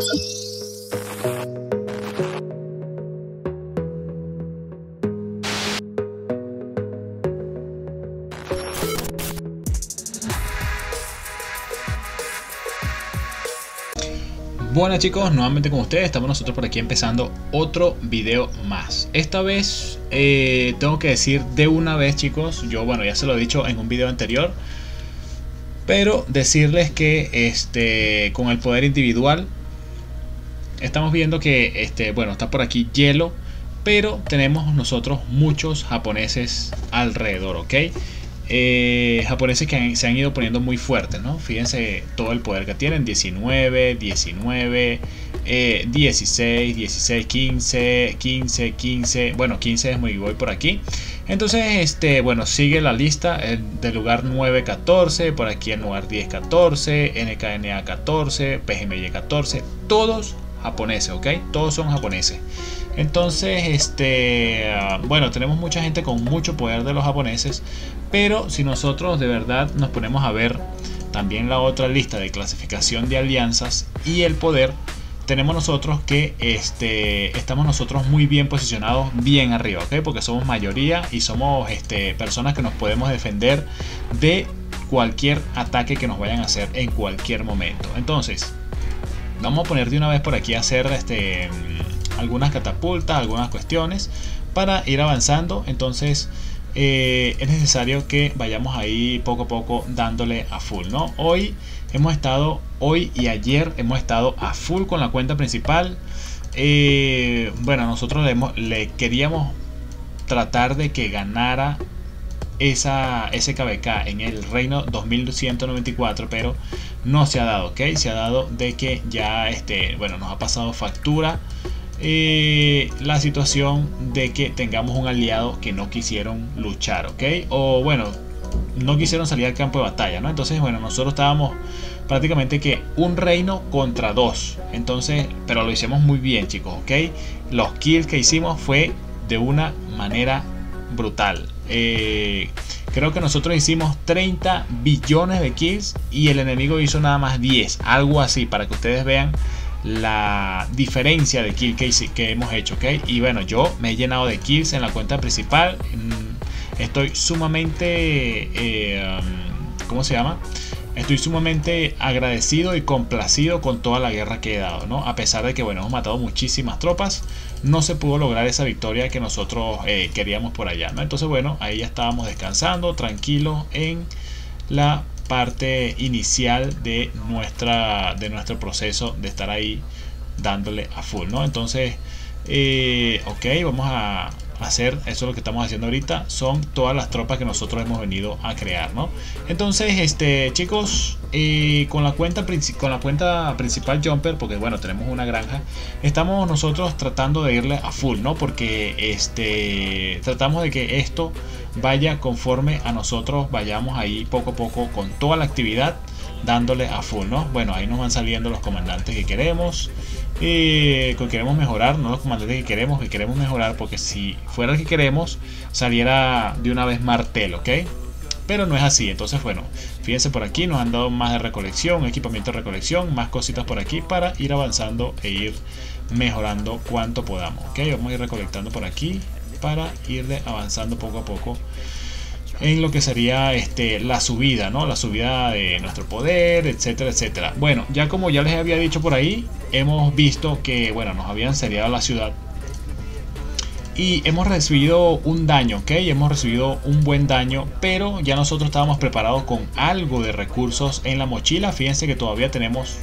Bueno chicos, nuevamente con ustedes, estamos nosotros por aquí empezando otro video más. Esta vez tengo que decir de una vez chicos, yo bueno ya se lo he dicho en un video anterior, pero decirles que con el poder individual estamos viendo que bueno, está por aquí hielo, pero tenemos nosotros muchos japoneses alrededor, ¿ok? Japoneses que se han ido poniendo muy fuertes, ¿no? Fíjense todo el poder que tienen: 19, 19, 16, 16, 15, 15, 15. Bueno, 15 es muy voy por aquí. Entonces, bueno, sigue la lista del lugar 9, 14. Por aquí el lugar 10, 14. NKNA 14. PGMY 14. Todos japoneses, ¿ok? Todos son japoneses. Entonces, bueno, tenemos mucha gente con mucho poder de los japoneses, pero si nosotros de verdad nos ponemos a ver también la otra lista de clasificación de alianzas y el poder, tenemos nosotros que estamos nosotros muy bien posicionados, bien arriba, ¿ok? Porque somos mayoría y somos personas que nos podemos defender de cualquier ataque que nos vayan a hacer en cualquier momento. Entonces, vamos a poner de una vez por aquí a hacer algunas catapultas, algunas cuestiones para ir avanzando. Entonces es necesario que vayamos ahí poco a poco dándole a full, ¿no? Hoy y ayer hemos estado a full con la cuenta principal. Bueno, nosotros le queríamos tratar de que ganara ese KVK en el reino 2194, pero no se ha dado, ¿ok? Se ha dado de que ya bueno, nos ha pasado factura la situación de que tengamos un aliado que no quisieron luchar, ¿ok? O bueno, no quisieron salir al campo de batalla, ¿no? Entonces, bueno, nosotros estábamos prácticamente que un reino contra dos. Entonces, pero lo hicimos muy bien, chicos, ¿ok? Los kills que hicimos fue de una manera brutal. Creo que nosotros hicimos 30 billones de kills y el enemigo hizo nada más 10, algo así, para que ustedes vean la diferencia de kill que hemos hecho, ¿ok? Y bueno, yo me he llenado de kills en la cuenta principal. Estoy sumamente ¿cómo se llama? Estoy sumamente agradecido y complacido con toda la guerra que he dado, ¿no? A pesar de que, bueno, hemos matado muchísimas tropas, no se pudo lograr esa victoria que nosotros queríamos por allá, ¿no? Entonces, bueno, ahí ya estábamos descansando, tranquilos en la parte inicial de nuestro proceso de estar ahí dándole a full, ¿no? Entonces, ok, vamos a hacer eso. Es lo que estamos haciendo ahorita, son todas las tropas que nosotros hemos venido a crear, ¿no? Entonces, chicos, con la cuenta principal Jumper, porque bueno, tenemos una granja, estamos nosotros tratando de irle a full, ¿no? Porque tratamos de que esto vaya conforme a nosotros vayamos ahí poco a poco con toda la actividad dándole a full, ¿no? Bueno, ahí nos van saliendo los comandantes que queremos. Queremos mejorar, no los comandantes que queremos mejorar, porque si fuera el que queremos saliera de una vez martel, ¿ok? Pero no es así. Entonces, bueno, fíjense, por aquí nos han dado más de recolección, equipamiento de recolección, más cositas por aquí para ir avanzando e ir mejorando cuanto podamos, ¿ok? Vamos a ir recolectando por aquí para ir avanzando poco a poco en lo que sería la subida, ¿no? La subida de nuestro poder, etcétera, etcétera. Bueno, ya como ya les había dicho por ahí, hemos visto que, bueno, nos habían seriado la ciudad y hemos recibido un daño, ¿ok? Hemos recibido un buen daño, pero ya nosotros estábamos preparados con algo de recursos en la mochila. Fíjense que todavía tenemos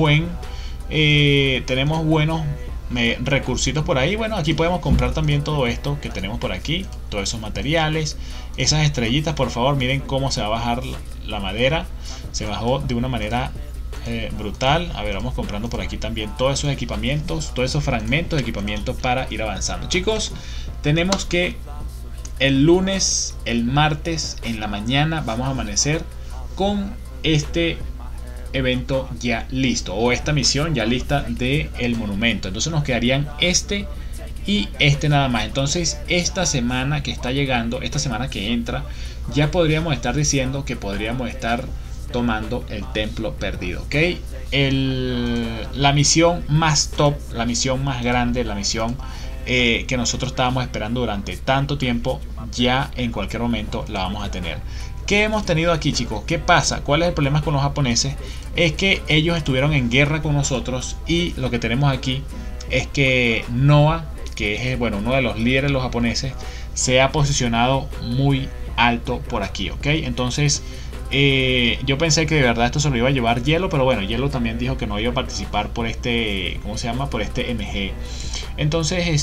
tenemos buenos recursitos por ahí. Bueno, aquí podemos comprar también todo esto que tenemos por aquí, todos esos materiales, esas estrellitas. Por favor, miren cómo se va a bajar la madera, se bajó de una manera brutal. A ver, vamos comprando por aquí también todos esos equipamientos, todos esos fragmentos de equipamiento para ir avanzando. Chicos, tenemos que el lunes, el martes en la mañana vamos a amanecer con este evento ya listo, o esta misión ya lista de el monumento. Entonces nos quedarían y nada más. Entonces esta semana que está llegando, esta semana que entra, ya podríamos estar diciendo que podríamos estar tomando el templo perdido, ¿ok? la misión más top, la misión más grande, la misión que nosotros estábamos esperando durante tanto tiempo, ya en cualquier momento la vamos a tener. ¿Qué hemos tenido aquí, chicos? ¿Qué pasa? ¿Cuál es el problema con los japoneses? Es que ellos estuvieron en guerra con nosotros y lo que tenemos aquí es que Noah, que es bueno, uno de los líderes de los japoneses, se ha posicionado muy alto por aquí, ¿ok? Entonces yo pensé que de verdad esto se lo iba a llevar Hielo, pero bueno, Hielo también dijo que no iba a participar por este, ¿cómo se llama? Por este MG. Entonces,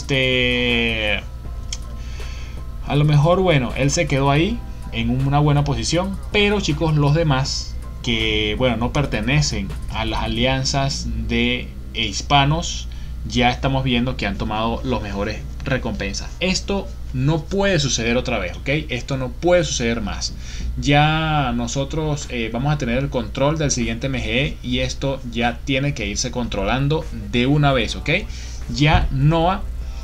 a lo mejor, bueno, él se quedó ahí en una buena posición, pero chicos, los demás que, bueno, no pertenecen a las alianzas de hispanos, ya estamos viendo que han tomado los mejores recompensas. Esto no puede suceder otra vez, ¿ok? Esto no puede suceder más. Ya nosotros vamos a tener el control del siguiente MGE y esto ya tiene que irse controlando de una vez, ¿ok? Ya Noah,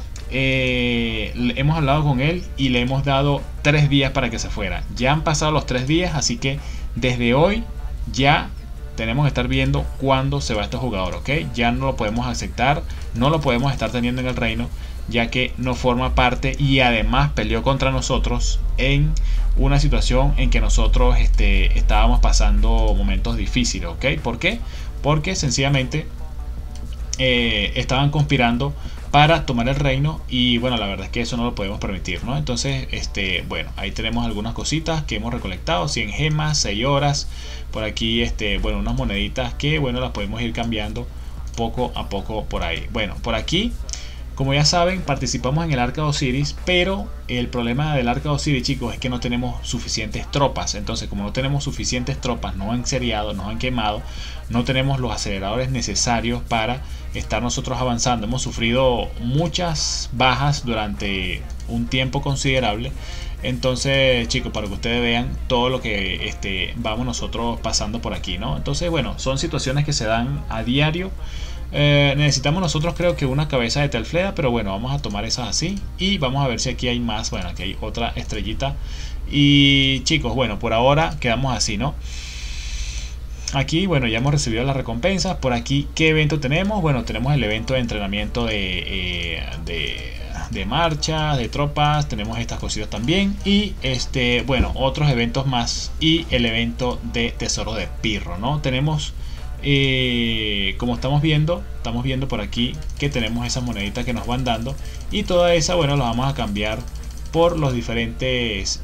hemos hablado con él y le hemos dado 3 días para que se fuera. Ya han pasado los 3 días, así que desde hoy ya tenemos que estar viendo cuándo se va este jugador, ¿ok? Ya no lo podemos aceptar, no lo podemos estar teniendo en el reino, ya que no forma parte y además peleó contra nosotros en una situación en que nosotros estábamos pasando momentos difíciles, ¿ok? ¿Por qué? Porque sencillamente estaban conspirando para tomar el reino y bueno, la verdad es que eso no lo podemos permitir, ¿no? Entonces, bueno, ahí tenemos algunas cositas que hemos recolectado, 100 gemas, 6 horas, por aquí, bueno, unas moneditas que, bueno, las podemos ir cambiando poco a poco por ahí. Bueno, por aquí, como ya saben, participamos en el Arca de Osiris, pero el problema del Arca de Osiris, chicos, es que no tenemos suficientes tropas. Entonces, como no tenemos suficientes tropas, nos han seriado, nos han quemado, no tenemos los aceleradores necesarios para estar nosotros avanzando. Hemos sufrido muchas bajas durante un tiempo considerable. Entonces, chicos, para que ustedes vean todo lo que vamos nosotros pasando por aquí, ¿no? Entonces, bueno, son situaciones que se dan a diario. Necesitamos nosotros, creo que una cabeza de Telfleda, pero bueno, vamos a tomar esas así y vamos a ver si aquí hay más. Bueno, aquí hay otra estrellita y chicos, bueno, por ahora quedamos así, ¿no? Aquí, bueno, ya hemos recibido las recompensas. Por aquí, ¿qué evento tenemos? Bueno, tenemos el evento de entrenamiento de marcha, de tropas. Tenemos estas cositas también. Y bueno, otros eventos más. Y el evento de tesoro de Pirro, ¿no? Tenemos, como estamos viendo por aquí que tenemos esas moneditas que nos van dando. Y toda esa, bueno, la vamos a cambiar por los diferentes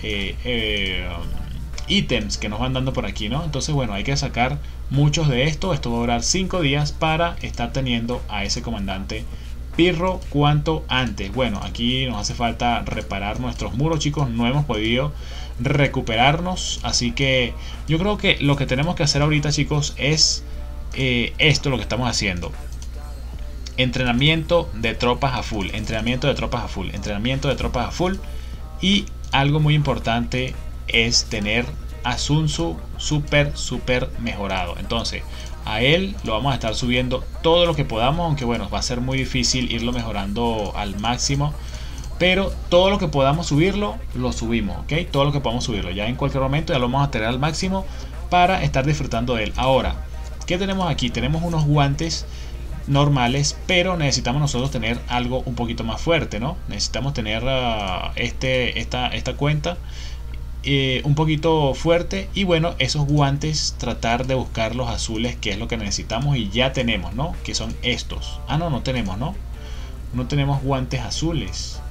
ítems que nos van dando por aquí, ¿no? Entonces, bueno, hay que sacar muchos de estos. Esto va a durar 5 días para estar teniendo a ese comandante Pirro cuanto antes. Bueno, aquí nos hace falta reparar nuestros muros, chicos. No hemos podido recuperarnos, así que yo creo que lo que tenemos que hacer ahorita, chicos, es esto, lo que estamos haciendo: entrenamiento de tropas a full, entrenamiento de tropas a full, entrenamiento de tropas a full. Y algo muy importante es tener a Sun Tzu súper mejorado. Entonces a él lo vamos a estar subiendo todo lo que podamos, aunque bueno, va a ser muy difícil irlo mejorando al máximo, pero todo lo que podamos subirlo, lo subimos, ¿ok? Todo lo que podamos subirlo, ya en cualquier momento ya lo vamos a tener al máximo para estar disfrutando de él. Ahora, ¿qué tenemos aquí? Tenemos unos guantes normales, pero necesitamos nosotros tener algo un poquito más fuerte, ¿no? Necesitamos tener esta cuenta un poquito fuerte. Y bueno, esos guantes, tratar de buscar los azules, que es lo que necesitamos, y ya tenemos, ¿no? Que son estos. Ah, no tenemos, ¿no? No tenemos guantes azules.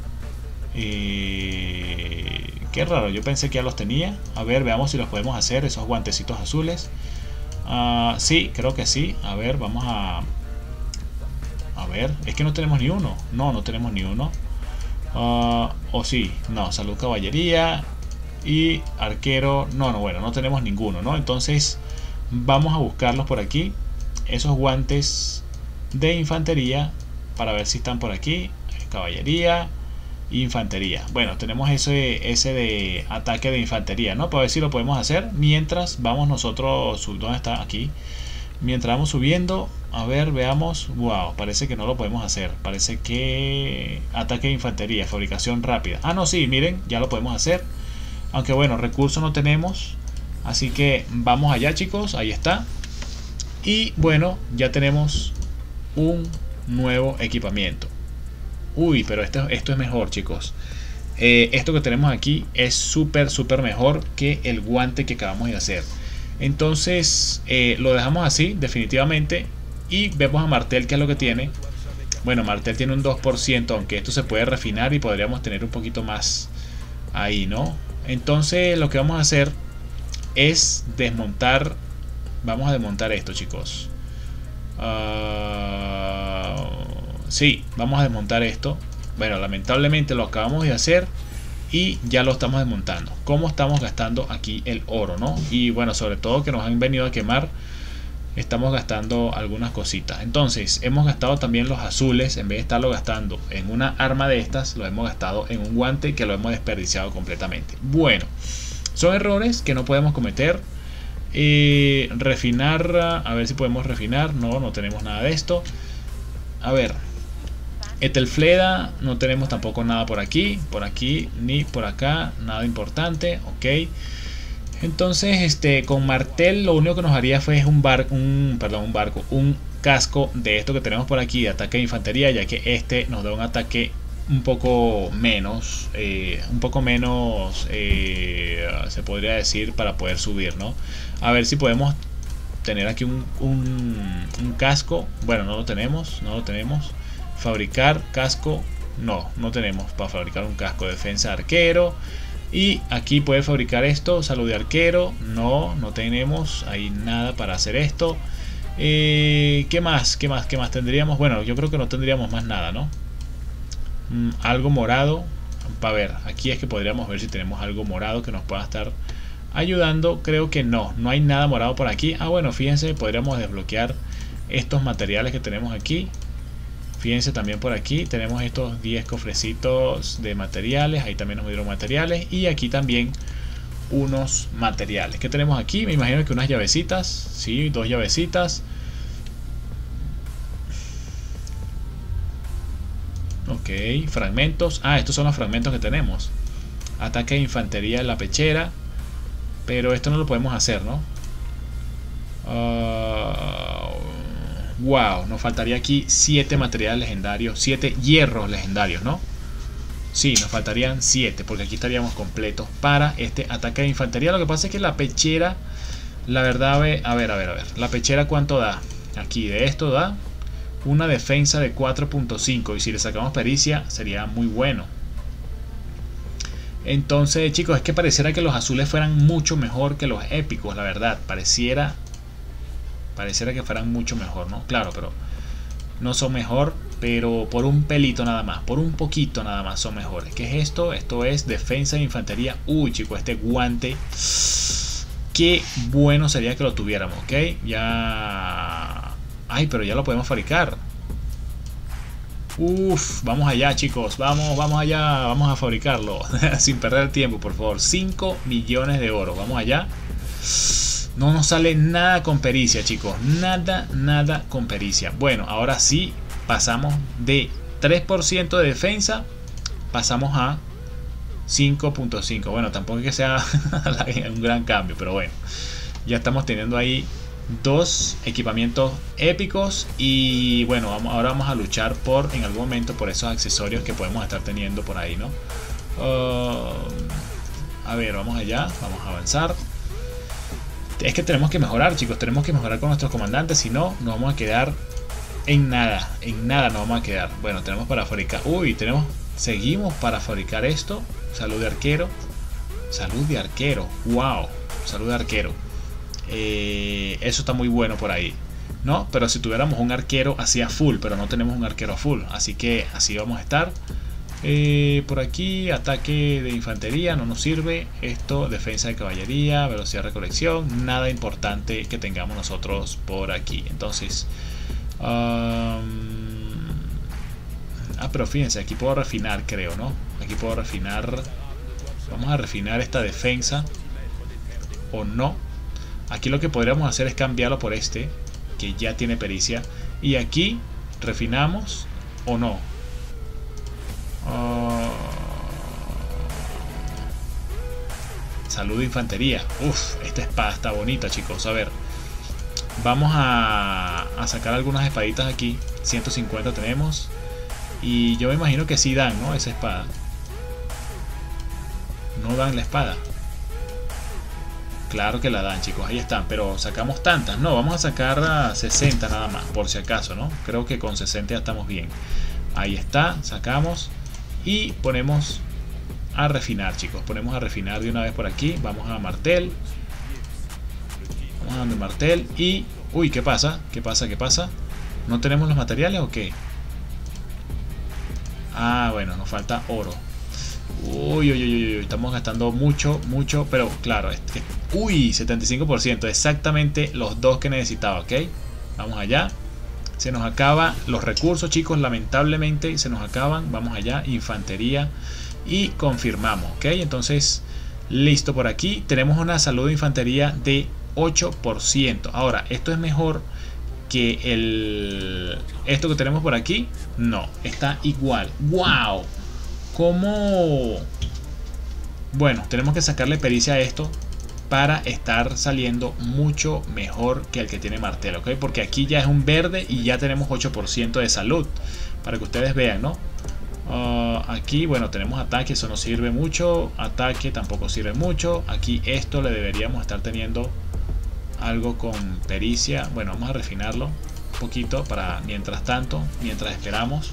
Qué raro, yo pensé que ya los tenía. A ver, veamos si los podemos hacer, esos guantecitos azules. Sí, creo que sí. A ver, vamos a ver, es que no tenemos ni uno. No tenemos ni uno. O sí, no, salud, caballería y arquero. Bueno, no tenemos ninguno, ¿no? Entonces vamos a buscarlos por aquí, esos guantes de infantería, para ver si están por aquí. Caballería, infantería. Bueno, tenemos ese de ataque de infantería, ¿no? Para ver si lo podemos hacer mientras vamos nosotros. ¿Dónde está? Aquí. Mientras vamos subiendo, a ver, veamos. Wow, parece que no lo podemos hacer. Parece que ataque de infantería, fabricación rápida. Ah, no, sí, miren, ya lo podemos hacer. Aunque bueno, recursos no tenemos. Así que vamos allá, chicos, ahí está. Y bueno, ya tenemos un nuevo equipamiento. Uy, pero esto es mejor, chicos. Esto que tenemos aquí es súper mejor que el guante que acabamos de hacer. Entonces lo dejamos así definitivamente. Y vemos a Martel qué es lo que tiene. Bueno, Martel tiene un 2%, aunque esto se puede refinar y podríamos tener un poquito más ahí, ¿no? Entonces lo que vamos a hacer es desmontar. Vamos a desmontar esto, chicos. Sí, vamos a desmontar esto. Bueno, lamentablemente lo acabamos de hacer y ya lo estamos desmontando. ¿Cómo estamos gastando aquí el oro, no? Y bueno, sobre todo que nos han venido a quemar, estamos gastando algunas cositas. Entonces, hemos gastado también los azules. En vez de estarlo gastando en una arma de estas, lo hemos gastado en un guante que lo hemos desperdiciado completamente. Bueno, son errores que no podemos cometer. Refinar, a ver si podemos refinar. No tenemos nada de esto. A ver, Etelfleda, no tenemos tampoco nada por aquí ni por acá, nada importante. Ok, entonces con Martel lo único que nos haría fue un casco de esto que tenemos por aquí, de ataque de infantería, ya que este nos da un ataque un poco menos, se podría decir, para poder subir, ¿no? A ver si podemos tener aquí un casco. Bueno, no lo tenemos. Fabricar casco, no tenemos para fabricar un casco. Defensa de arquero. Y aquí puede fabricar esto, salud de arquero. No tenemos ahí nada para hacer esto. ¿Qué más tendríamos? Bueno, yo creo que no tendríamos más nada, ¿no? Algo morado. Para ver, aquí es que podríamos ver si tenemos algo morado que nos pueda estar ayudando. Creo que no hay nada morado por aquí. Bueno, fíjense, podríamos desbloquear estos materiales que tenemos aquí. Fíjense, también por aquí tenemos estos 10 cofrecitos de materiales. Ahí también nos dieron materiales. Y aquí también unos materiales. ¿Qué tenemos aquí? Me imagino que unas llavecitas. Sí, 2 llavecitas. Ok, fragmentos. Estos son los fragmentos que tenemos. Ataque de infantería en la pechera. Pero esto no lo podemos hacer, ¿no? Wow, nos faltaría aquí 7 materiales legendarios, 7 hierros legendarios, ¿no? Sí, nos faltarían 7, porque aquí estaríamos completos para este ataque de infantería. Lo que pasa es que la pechera, la verdad, a ver, la pechera, ¿cuánto da? Aquí de esto da una defensa de 4.5, y si le sacamos pericia sería muy bueno. Entonces, chicos, es que pareciera que los azules fueran mucho mejor que los épicos, la verdad. Pareciera que fueran mucho mejor, ¿no? Claro, pero no son mejor, pero por un pelito nada más, por un poquito nada más son mejores. ¿Qué es esto? Esto es defensa de infantería. Uy, chicos, este guante, qué bueno sería que lo tuviéramos, ¿ok? Ya... pero ya lo podemos fabricar. Vamos allá, chicos, vamos allá, vamos a fabricarlo sin perder tiempo, por favor. 5 millones de oro, vamos allá. No nos sale nada con pericia, chicos, nada con pericia. Bueno, ahora sí pasamos de 3% de defensa, pasamos a 5.5. Bueno, tampoco es que sea un gran cambio, pero bueno, ya estamos teniendo ahí 2 equipamientos épicos. Y bueno, ahora vamos a luchar en algún momento por esos accesorios que podemos estar teniendo por ahí, ¿no? A ver, vamos allá, vamos a avanzar. Es que tenemos que mejorar, chicos, tenemos que mejorar con nuestros comandantes, si no, nos vamos a quedar en nada nos vamos a quedar. Bueno, tenemos para fabricar, seguimos para fabricar esto. Salud de arquero, wow, salud de arquero. Eso está muy bueno por ahí, ¿no? Pero si tuviéramos un arquero así a full, pero no tenemos un arquero a full, así que así vamos a estar. Por aquí, ataque de infantería no nos sirve. Esto, defensa de caballería, velocidad de recolección, nada importante que tengamos nosotros por aquí. Entonces, pero fíjense, aquí puedo refinar, creo, ¿no? Aquí puedo refinar. Vamos a refinar esta defensa, o no. Aquí lo que podríamos hacer es cambiarlo por este, que ya tiene pericia, y aquí refinamos, o no. Salud de infantería. Esta espada está bonita, chicos. A ver, Vamos a sacar algunas espaditas aquí. 150 tenemos. Y yo me imagino que sí dan, ¿no? Esa espada. No dan la espada. Claro que la dan, chicos, ahí están. Pero sacamos tantas. No, vamos a sacar a 60 nada más, por si acaso, ¿no? Creo que con 60 ya estamos bien. Ahí está, sacamos. Y ponemos a refinar, chicos. Ponemos a refinar de una vez por aquí. Vamos a martel. Vamos a darle martel. Y... uy, ¿qué pasa? ¿Qué pasa? ¿Qué pasa? ¿No tenemos los materiales o qué? Ah, bueno, nos falta oro. Uy, uy, uy, uy, estamos gastando mucho, pero claro, uy, 75%, exactamente los dos que necesitaba, ¿ok? Vamos allá. Se nos acaban los recursos, chicos, lamentablemente se nos acaban. Vamos allá, infantería y confirmamos, ¿ok? Entonces, listo por aquí. Tenemos una salud de infantería de 8%. Ahora, esto es mejor que esto que tenemos por aquí. No, está igual. ¡Wow! ¿Cómo? Bueno, tenemos que sacarle pericia a esto para estar saliendo mucho mejor que el que tiene martel, ¿ok? Porque aquí ya es un verde y ya tenemos 8% de salud, para que ustedes vean, ¿no? Aquí, bueno, tenemos ataque, eso no sirve mucho. Ataque tampoco sirve mucho. Aquí esto le deberíamos estar teniendo algo con pericia. Bueno, vamos a refinarlo un poquito para mientras tanto, mientras esperamos.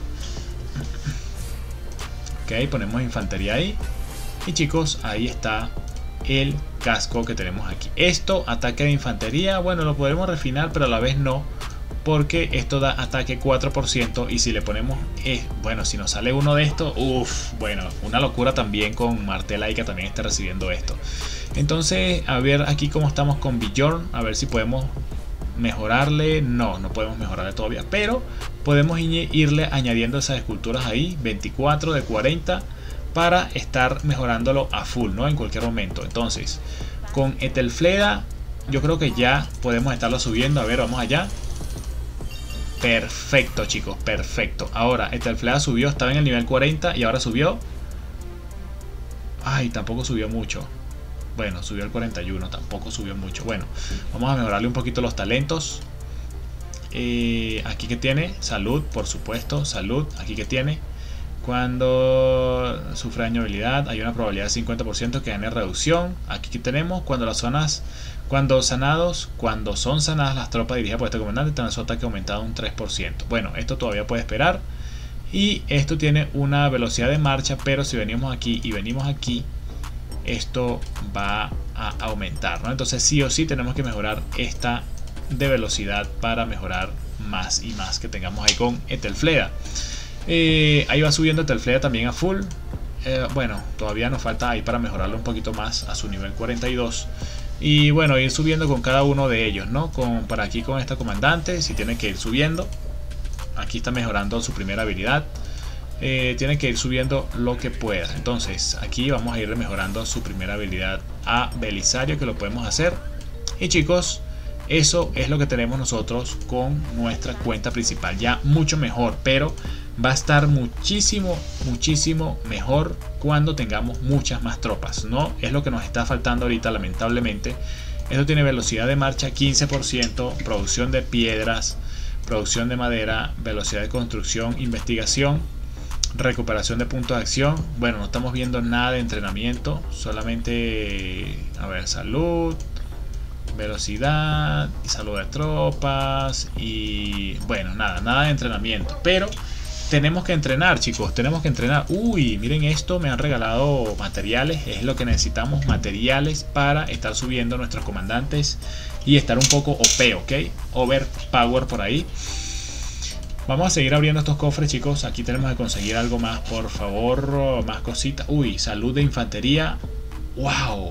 Ok, ponemos infantería ahí. Y chicos, ahí está el casco que tenemos aquí. Esto, ataque de infantería, bueno, lo podremos refinar, pero a la vez no, porque esto da ataque 4%. Y si le ponemos, bueno, si nos sale uno de estos, uff, bueno, una locura también con martel ahí que también está recibiendo esto. Entonces, a ver aquí cómo estamos con Bjorn, a ver si podemos mejorarle. No, no podemos mejorarle todavía, pero podemos irle añadiendo esas esculturas ahí, 24 de 40, para estar mejorándolo a full, ¿no? En cualquier momento. Entonces, con Etelfleda, yo creo que ya podemos estarlo subiendo. A ver, vamos allá. Perfecto, chicos, perfecto. Ahora, Etelfleda subió, estaba en el nivel 40 y ahora subió. Ay, tampoco subió mucho. Bueno, subió al 41, tampoco subió mucho. Bueno, vamos a mejorarle un poquito los talentos. Aquí que tiene, salud, por supuesto, salud. Aquí que tiene, cuando sufre daño de habilidad, hay una probabilidad de 50% que gane reducción. Aquí que tenemos, cuando son sanadas las tropas dirigidas por este comandante, tendrán su ataque aumentado un 3%. Bueno, esto todavía puede esperar. Y esto tiene una velocidad de marcha, pero si venimos aquí y venimos aquí, esto va a aumentar, ¿no? Entonces sí o sí tenemos que mejorar esta de velocidad para mejorar más y más que tengamos ahí con Etelfleda. Ahí va subiendo Etelfleda también a full. Bueno, todavía nos falta ahí para mejorarlo un poquito más a su nivel 42. Y bueno, ir subiendo con cada uno de ellos, ¿no? Para aquí con esta comandante, si tiene que ir subiendo. Aquí está mejorando su primera habilidad. Tiene que ir subiendo lo que pueda. Entonces aquí vamos a ir mejorando su primera habilidad a Belisario, que lo podemos hacer. Y chicos, eso es lo que tenemos nosotros con nuestra cuenta principal. Ya mucho mejor, pero va a estar muchísimo mejor cuando tengamos muchas más tropas, ¿no? Es lo que nos está faltando ahorita, lamentablemente. Esto tiene velocidad de marcha 15%, producción de piedras, producción de madera, velocidad de construcción, investigación, recuperación de puntos de acción. Bueno, no estamos viendo nada de entrenamiento, solamente, a ver, salud, velocidad y salud de tropas. Y bueno, nada de entrenamiento, pero tenemos que entrenar, chicos, tenemos que entrenar. Uy, miren esto, me han regalado materiales, es lo que necesitamos, materiales para estar subiendo nuestros comandantes y estar un poco OP, ok, overpower por ahí. Vamos a seguir abriendo estos cofres, chicos. Aquí tenemos que conseguir algo más, por favor. Más cositas. Uy, salud de infantería. ¡Wow!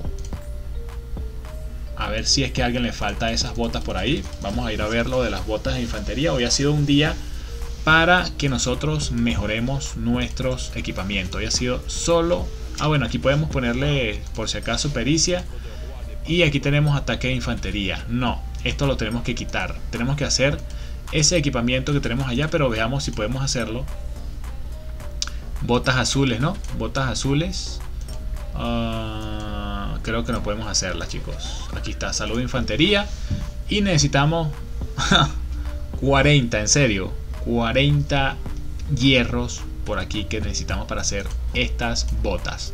A ver si es que a alguien le falta esas botas por ahí. Vamos a ir a ver lo de las botas de infantería. Hoy ha sido un día para que nosotros mejoremos nuestros equipamientos. Hoy ha sido solo... Ah, bueno, aquí podemos ponerle, por si acaso, pericia. Y aquí tenemos ataque de infantería. No, esto lo tenemos que quitar. Tenemos que hacer ese equipamiento que tenemos allá, pero veamos si podemos hacerlo. Botas azules, ¿no? Botas azules. Creo que no podemos hacerlas, chicos. Aquí está, salud de infantería. Y necesitamos 40, en serio, 40 hierros por aquí que necesitamos para hacer estas botas.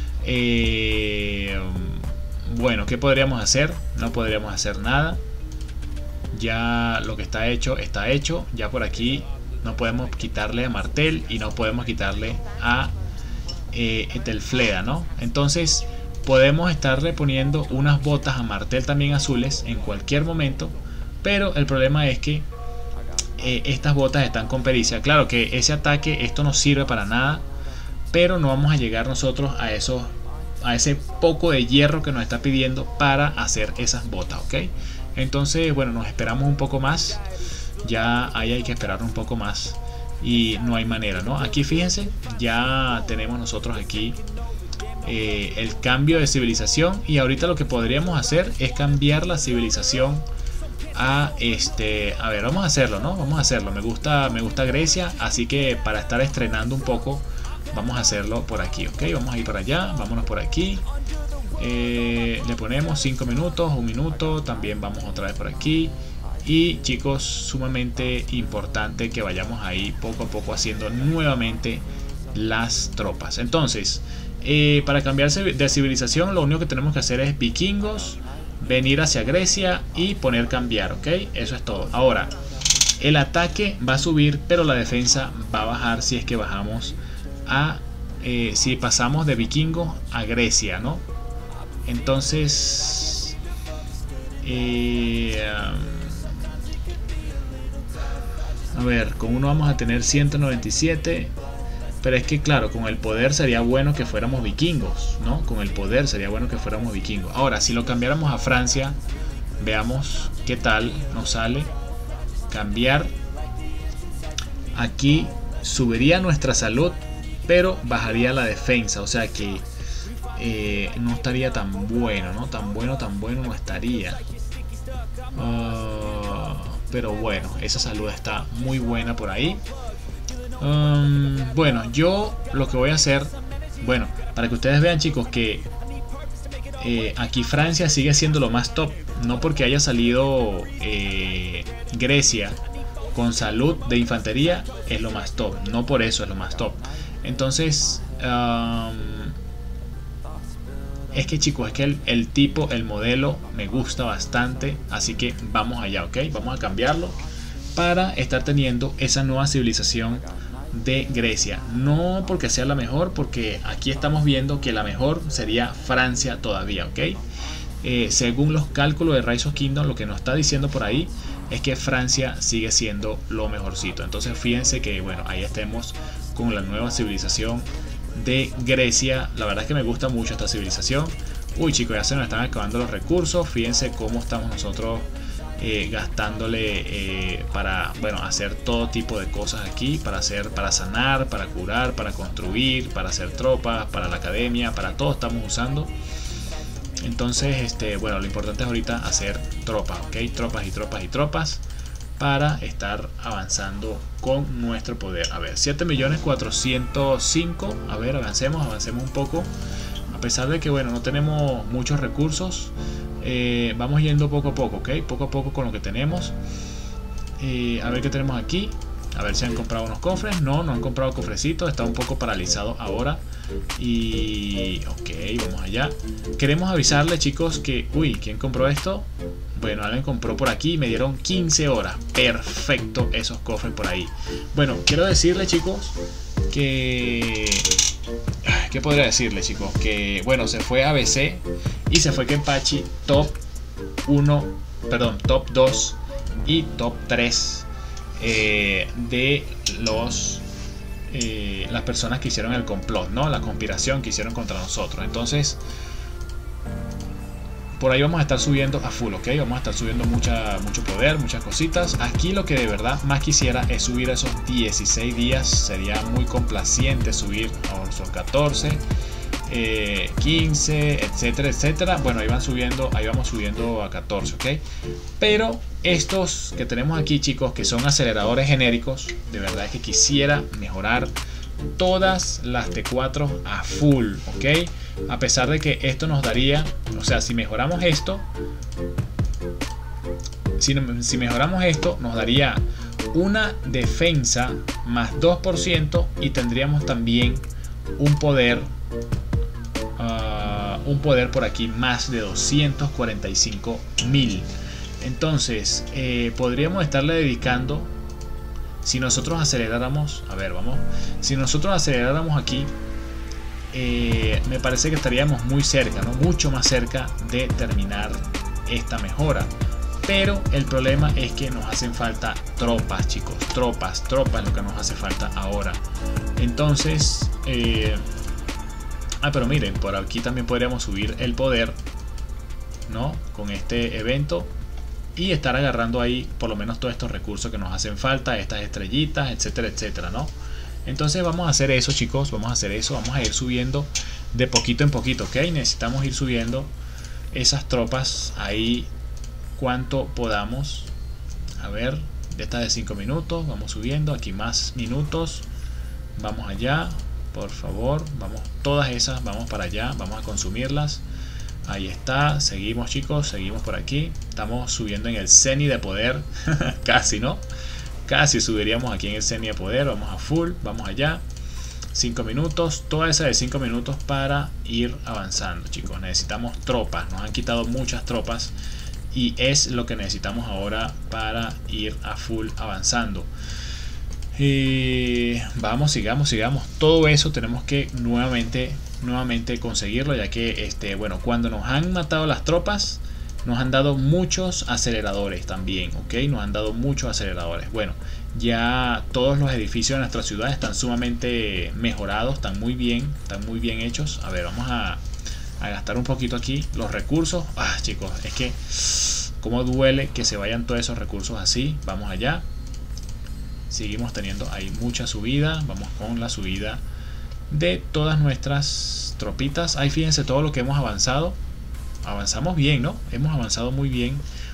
Bueno, ¿qué podríamos hacer? No podríamos hacer nada. Ya lo que está hecho, está hecho. Ya por aquí no podemos quitarle a Martel y no podemos quitarle a Etelfleda, ¿no? Entonces podemos estarle poniendo unas botas a Martel también azules en cualquier momento. Pero el problema es que estas botas están con pericia. Claro que ese ataque, esto no sirve para nada, pero no vamos a llegar nosotros a ese poco de hierro que nos está pidiendo para hacer esas botas, ¿ok? Entonces, bueno, nos esperamos un poco más. Ya ahí hay que esperar un poco más y no hay manera, ¿no? Aquí fíjense, ya tenemos nosotros aquí el cambio de civilización, y ahorita lo que podríamos hacer es cambiar la civilización a a ver, vamos a hacerlo, ¿no? Vamos a hacerlo. Me gusta Grecia, así que para estar estrenando un poco vamos a hacerlo por aquí, ¿ok? Vamos a ir para allá, vámonos por aquí. Le ponemos 5 minutos, 1 minuto, también vamos otra vez por aquí. Y chicos, sumamente importante que vayamos ahí poco a poco haciendo nuevamente las tropas. Entonces, para cambiar de civilización, lo único que tenemos que hacer es vikingos, venir hacia Grecia y poner cambiar, ¿ok? Eso es todo. Ahora, el ataque va a subir, pero la defensa va a bajar si es que bajamos si pasamos de vikingos a Grecia, ¿no? Entonces, a ver, con uno vamos a tener 197. Pero es que claro, con el poder sería bueno que fuéramos vikingos, ¿no? Con el poder sería bueno que fuéramos vikingos. Ahora, si lo cambiáramos a Francia, veamos qué tal nos sale. Cambiar. Aquí subiría nuestra salud, pero bajaría la defensa. O sea que no estaría tan bueno, ¿no? Tan bueno no estaría. Pero bueno, esa salud está muy buena por ahí. Bueno, yo lo que voy a hacer, bueno, para que ustedes vean, chicos, que aquí Francia sigue siendo lo más top. No porque haya salido Grecia con salud de infantería es lo más top, no por eso es lo más top. Entonces es que, chicos, es que el modelo me gusta bastante, así que vamos allá, ¿ok? Vamos a cambiarlo para estar teniendo esa nueva civilización de Grecia. No porque sea la mejor, porque aquí estamos viendo que la mejor sería Francia todavía, ¿ok? Según los cálculos de Rise of Kingdom, lo que nos está diciendo por ahí es que Francia sigue siendo lo mejorcito. Entonces fíjense que, bueno, ahí estemos con la nueva civilización de Grecia. La verdad es que me gusta mucho esta civilización. Uy, chicos, ya se nos están acabando los recursos. Fíjense cómo estamos nosotros gastándole para, bueno, hacer todo tipo de cosas aquí, para sanar, para curar, para construir, para hacer tropas, para la academia, para todo estamos usando. Entonces, bueno, lo importante es ahorita hacer tropas, ¿ok? Tropas y tropas y tropas para estar avanzando con nuestro poder. A ver, 7.405.000. A ver, avancemos un poco. A pesar de que, bueno, no tenemos muchos recursos, vamos yendo poco a poco, ¿ok? Poco a poco con lo que tenemos. A ver qué tenemos aquí. A ver si han comprado unos cofres. No han comprado cofrecitos. Está un poco paralizado ahora. Y ok, vamos allá. Queremos avisarle, chicos, que... Uy, ¿quién compró esto? Bueno, alguien compró por aquí y me dieron 15 horas. Perfecto, esos cofres por ahí. Bueno, quiero decirle, chicos, que... ¿Qué podría decirle, chicos? Que, bueno, se fue ABC y se fue Kenpachi top 1, perdón, top 2 y top 3 de las personas que hicieron el complot, ¿no? La conspiración que hicieron contra nosotros. Entonces, por ahí vamos a estar subiendo a full, ¿ok? Vamos a estar subiendo mucho poder, muchas cositas. Aquí lo que de verdad más quisiera es subir esos 16 días. Sería muy complaciente subir a esos 14, 15, etcétera, etcétera. Bueno, ahí vamos subiendo a 14, ¿ok? Pero estos que tenemos aquí, chicos, que son aceleradores genéricos, de verdad es que quisiera mejorar todas las T4 a full, ¿ok? A pesar de que esto nos daría, o sea, si mejoramos esto, Si mejoramos esto, nos daría una defensa más 2% y tendríamos también un poder por aquí más de 245.000. Entonces podríamos estarle dedicando, si nosotros aceleráramos, a ver, vamos, si nosotros aceleráramos aquí, me parece que estaríamos muy cerca, ¿no? Mucho más cerca de terminar esta mejora. Pero el problema es que nos hacen falta tropas, chicos. Tropas es lo que nos hace falta ahora. Entonces, pero miren, por aquí también podríamos subir el poder, ¿no? Con este evento. Y estar agarrando ahí por lo menos todos estos recursos que nos hacen falta. Estas estrellitas, etcétera, etcétera, ¿no? Entonces vamos a hacer eso, chicos. Vamos a hacer eso. Vamos a ir subiendo de poquito en poquito, ¿ok? Necesitamos ir subiendo esas tropas ahí cuanto podamos. A ver, de esta de 5 minutos vamos subiendo, aquí más minutos, vamos allá, por favor, vamos, todas esas, vamos para allá, vamos a consumirlas. Ahí está, seguimos, chicos, seguimos por aquí, estamos subiendo en el Ceni de poder. Casi, ¿no? Casi subiríamos aquí en el Ceni de poder. Vamos a full, vamos allá, 5 minutos, toda esa de 5 minutos para ir avanzando, chicos. Necesitamos tropas, nos han quitado muchas tropas y es lo que necesitamos ahora para ir a full avanzando. Vamos, sigamos. Todo eso tenemos que nuevamente conseguirlo, ya que bueno, cuando nos han matado las tropas, nos han dado muchos aceleradores también, ¿ok? Nos han dado muchos aceleradores. Bueno, ya todos los edificios de nuestra ciudad están sumamente mejorados, están muy bien hechos. A ver, vamos a gastar un poquito aquí los recursos. Chicos, es que como duele que se vayan todos esos recursos así. Vamos allá, seguimos teniendo ahí mucha subida. Vamos con la subida de todas nuestras tropitas. Ahí fíjense todo lo que hemos avanzado. Avanzamos bien, ¿no? Hemos avanzado muy bien.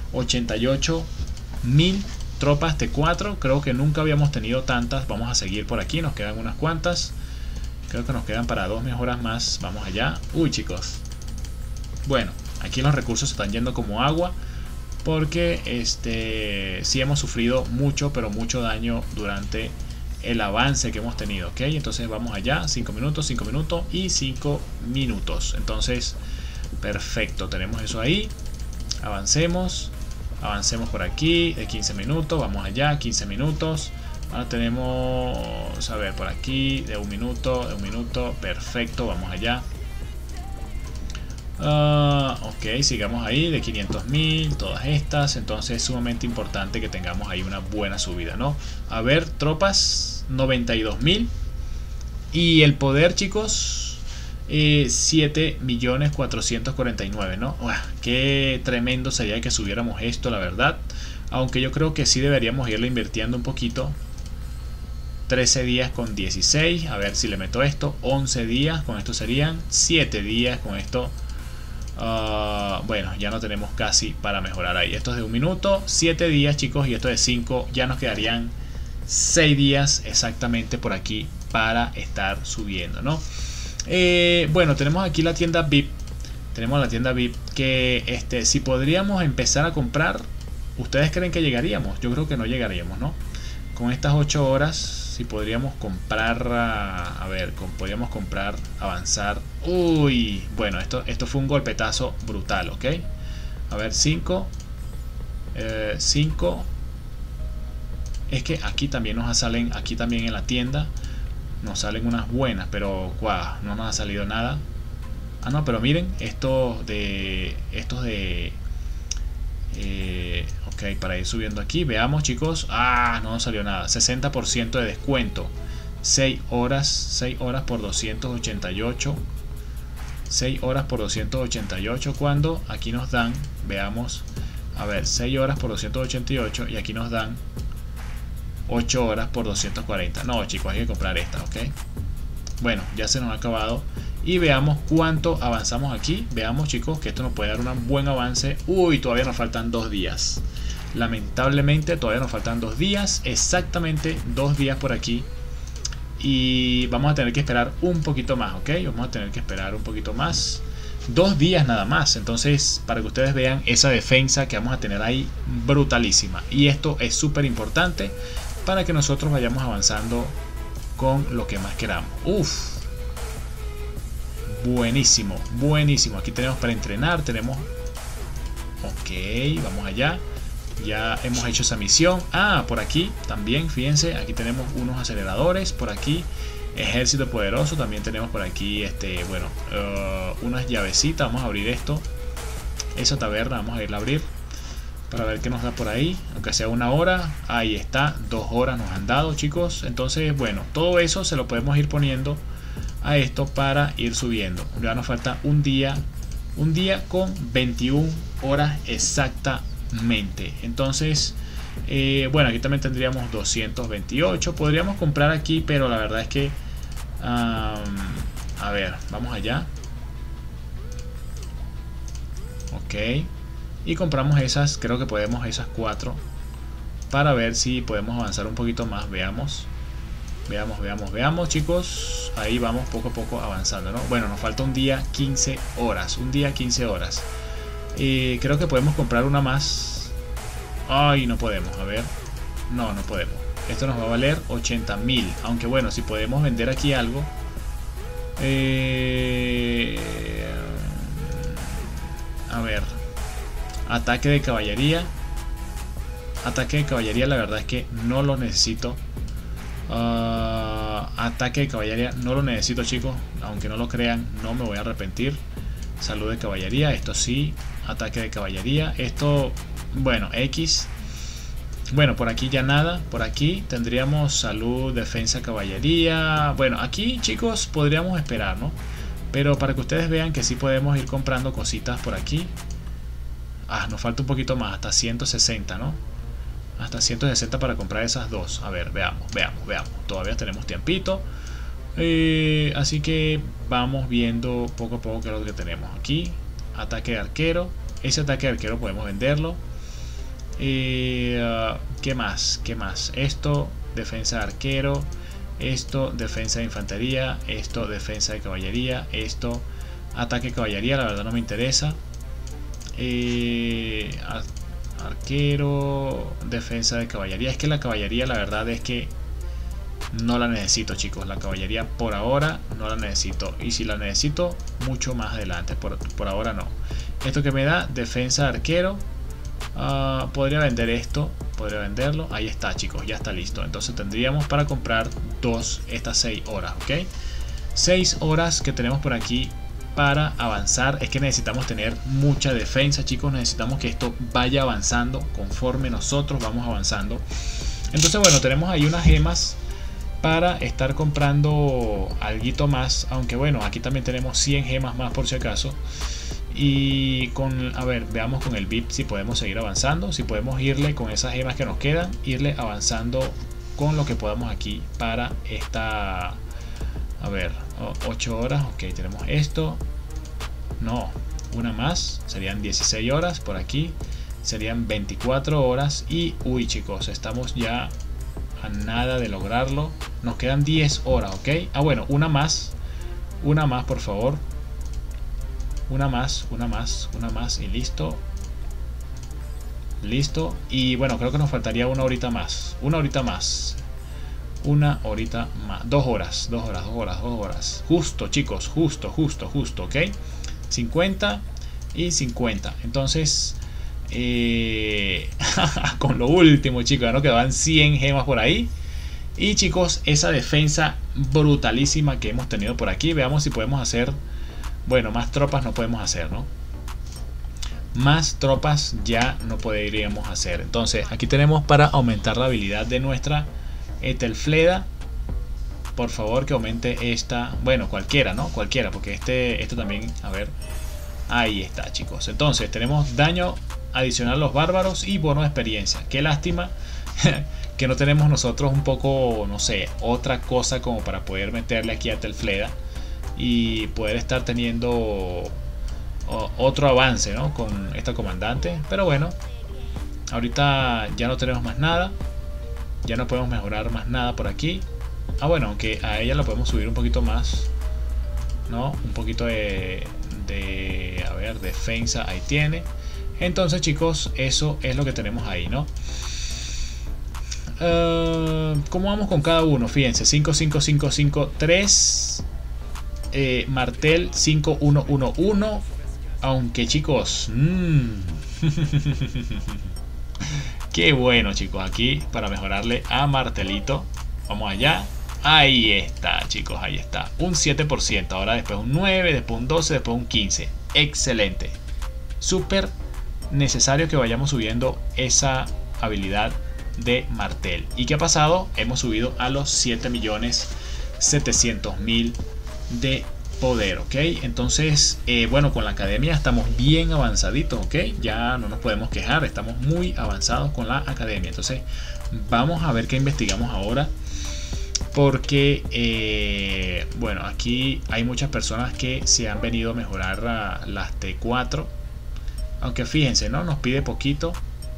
88.000 tropas T4. Creo que nunca habíamos tenido tantas. Vamos a seguir por aquí, nos quedan unas cuantas. Creo que nos quedan para 2 mejoras más. Vamos allá. Uy, chicos. Bueno, aquí los recursos se están yendo como agua, porque sí hemos sufrido mucho, pero mucho daño durante el avance que hemos tenido, ¿ok? Entonces vamos allá. 5 minutos, 5 minutos y 5 minutos. Entonces, perfecto. Tenemos eso ahí. Avancemos por aquí de 15 minutos. Vamos allá, 15 minutos. Ahora tenemos, a ver, por aquí de un minuto, perfecto, vamos allá. Ok, sigamos ahí de 500.000, todas estas. Entonces es sumamente importante que tengamos ahí una buena subida, ¿no? A ver, tropas, 92.000. Y el poder, chicos, 7.449.000, ¿no? Qué tremendo sería que subiéramos esto, la verdad. Aunque yo creo que sí deberíamos irle invirtiendo un poquito. 13 días con 16, a ver si le meto esto. 11 días, con esto serían 7 días con esto. Bueno, ya no tenemos casi para mejorar ahí. Esto es de 1 minuto, 7 días, chicos, y esto de 5. Ya nos quedarían 6 días exactamente por aquí para estar subiendo, ¿no? Bueno, tenemos aquí la tienda VIP. Tenemos la tienda VIP que si podríamos empezar a comprar. ¿Ustedes creen que llegaríamos? Yo creo que no llegaríamos, ¿no? Con estas 8 horas, si podríamos comprar, a ver, podríamos comprar, avanzar. Uy, bueno, esto fue un golpetazo brutal, ¿ok? A ver, 5. 5. Es que aquí también nos salen, aquí también en la tienda, nos salen unas buenas, pero no nos ha salido nada. No, pero miren, estos de ok, para ir subiendo aquí, veamos, chicos. No nos salió nada. 60% de descuento. 6 horas por 288. 6 horas por 288. Cuando aquí nos dan, veamos, a ver, 6 horas por 288 y aquí nos dan 8 horas por 240. No, chicos, hay que comprar esta, ok. Bueno, ya se nos ha acabado. Y veamos cuánto avanzamos aquí. Veamos, chicos, que esto nos puede dar un buen avance. Uy, todavía nos faltan 2 días. Lamentablemente todavía nos faltan 2 días. Exactamente 2 días por aquí. Y vamos a tener que esperar un poquito más, ¿ok? Vamos a tener que esperar un poquito más. 2 días nada más. Entonces, para que ustedes vean esa defensa que vamos a tener ahí, brutalísima. Y esto es súper importante para que nosotros vayamos avanzando con lo que más queramos. Uf, buenísimo, buenísimo. Aquí tenemos para entrenar, tenemos... Ok, vamos allá. Ya hemos hecho esa misión. Ah, por aquí también, fíjense, aquí tenemos unos aceleradores. Por aquí, ejército poderoso. También tenemos por aquí, bueno, unas llavecitas. Vamos a abrir esto. Esa taberna, vamos a irla a abrir para ver qué nos da por ahí. Aunque sea 1 hora, ahí está, 2 horas nos han dado, chicos. Entonces, bueno, todo eso se lo podemos ir poniendo a esto para ir subiendo. Ya nos falta un día con 21 horas exactamente. Entonces, bueno, aquí también tendríamos 228. Podríamos comprar aquí, pero la verdad es que a ver, vamos allá. Ok, y compramos esas, creo que podemos esas 4 para ver si podemos avanzar un poquito más. Veamos, chicos. Ahí vamos poco a poco avanzando, ¿no? Bueno, nos falta un día 15 horas. Un día 15 horas. Creo que podemos comprar una más. Ay, no podemos, a ver. No, no podemos. Esto nos va a valer 80.000. Aunque bueno, si podemos vender aquí algo. A ver. Ataque de caballería. Ataque de caballería, la verdad es que no lo necesito. Ataque de caballería no lo necesito, chicos. Aunque no lo crean, no me voy a arrepentir. Salud de caballería, esto sí. Ataque de caballería, esto, bueno, X. Bueno, por aquí ya nada. Por aquí tendríamos salud, defensa, caballería. Bueno, aquí, chicos, podríamos esperar, ¿no? Pero para que ustedes vean que sí podemos ir comprando cositas por aquí. Ah, nos falta un poquito más, hasta 160, ¿no? Hasta 160 para comprar esas dos. A ver, veamos. Todavía tenemos tiempito. Así que vamos viendo poco a poco qué es lo que tenemos aquí. Ataque de arquero. Ese ataque de arquero podemos venderlo. ¿Qué más? Esto, defensa de arquero. Esto, defensa de infantería. Esto, defensa de caballería. Esto, ataque de caballería. La verdad no me interesa. Arquero, defensa de caballería. Es que la caballería, la verdad es que no la necesito, chicos. La caballería por ahora no la necesito. Y si la necesito, mucho más adelante. Por ahora no. Esto que me da, defensa de arquero. Podría vender esto. Podría venderlo. Ahí está, chicos. Ya está listo. Entonces tendríamos para comprar estas 6 horas. ¿Ok? 6 horas que tenemos por aquí para avanzar. Es que necesitamos tener mucha defensa, chicos. Necesitamos que esto vaya avanzando conforme nosotros vamos avanzando. Entonces, bueno, tenemos ahí unas gemas para estar comprando alguito más. Aunque bueno, aquí también tenemos 100 gemas más por si acaso. Y a ver, veamos con el VIP si podemos seguir avanzando. Si podemos irle con esas gemas que nos quedan, irle avanzando con lo que podamos aquí para esta... A ver, 8 horas, ok, tenemos esto. No, una más, serían 16 horas por aquí. Serían 24 horas. Y, uy, chicos, estamos ya a nada de lograrlo. Nos quedan 10 horas, ok. Ah, bueno, una más, por favor. Una más y listo. Listo. Y bueno, creo que nos faltaría una horita más. Una horita más. 2 horas. Justo, chicos, justo, ok. 50 y 50. Entonces, con lo último, chicos, ya nos quedaban 100 gemas por ahí. Y chicos, esa defensa brutalísima que hemos tenido por aquí. Veamos si podemos hacer... Bueno, más tropas no podemos hacer, ¿no? Más tropas ya no podríamos hacer. Entonces, aquí tenemos para aumentar la habilidad de nuestra Etelfleda. Por favor que aumente esta. Bueno, cualquiera, ¿no? Cualquiera, porque esto también, a ver. Ahí está, chicos. Entonces tenemos daño adicional a los bárbaros y bono de experiencia. Qué lástima que no tenemos nosotros un poco, no sé, otra cosa como para poder meterle aquí a Etelfleda y poder estar teniendo otro avance, ¿no? Con esta comandante. Pero bueno, ahorita ya no tenemos más nada. Ya no podemos mejorar más nada por aquí. Ah, bueno, aunque a ella la podemos subir un poquito más. ¿no? Un poquito de a ver, defensa, ahí tiene. Entonces, chicos, eso es lo que tenemos ahí, ¿no? ¿Cómo vamos con cada uno? Fíjense, 5, 5, 5, 5, 3. Martel 5, 1, 1, 1. Aunque, chicos, qué bueno, chicos. Aquí para mejorarle a Martelito. Vamos allá. Ahí está, chicos, ahí está. Un 7%. Ahora después un 9, después un 12, después un 15. Excelente. Súper necesario que vayamos subiendo esa habilidad de Martel. ¿Y qué ha pasado? Hemos subido a los 7.700.000 de poder, ¿ok? Entonces, bueno, con la academia estamos bien avanzaditos, ¿ok? Ya no nos podemos quejar, estamos muy avanzados con la academia. Entonces, vamos a ver qué investigamos ahora. Porque, bueno, aquí hay muchas personas que se han venido a mejorar las T4. Aunque fíjense, ¿no? Nos pide poquito.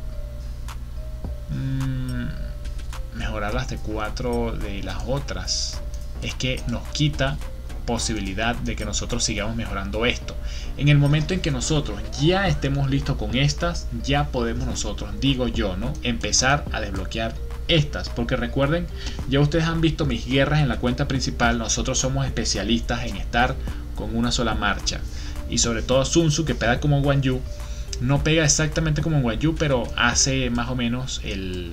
Mejorar las T4 de las otras. Es que nos quita posibilidad de que nosotros sigamos mejorando esto. En el momento en que nosotros ya estemos listos con estas, ya podemos nosotros, digo yo, ¿no? Empezar a desbloquear estas, porque recuerden, ya ustedes han visto mis guerras en la cuenta principal. Nosotros somos especialistas en estar con una sola marcha, y sobre todo Sun Tzu, que pega como Guan Yu. No pega exactamente como Guan Yu, pero hace más o menos el